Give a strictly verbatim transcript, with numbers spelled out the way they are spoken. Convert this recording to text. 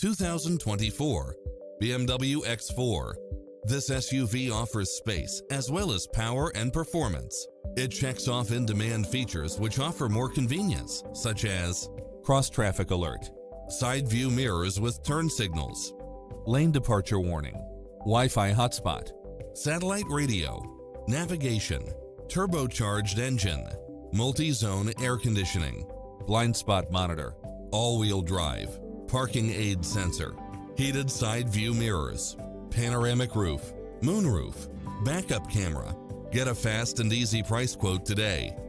two thousand twenty-four B M W X four. This S U V offers space as well as power and performance. It checks off in-demand features which offer more convenience, such as cross-traffic alert, side view mirrors with turn signals, lane departure warning, Wi-Fi hotspot, satellite radio, navigation, turbocharged engine, multi-zone air conditioning, blind spot monitor, all-wheel drive, parking aid sensor, heated side view mirrors, panoramic roof, moonroof, backup camera. Get a fast and easy price quote today.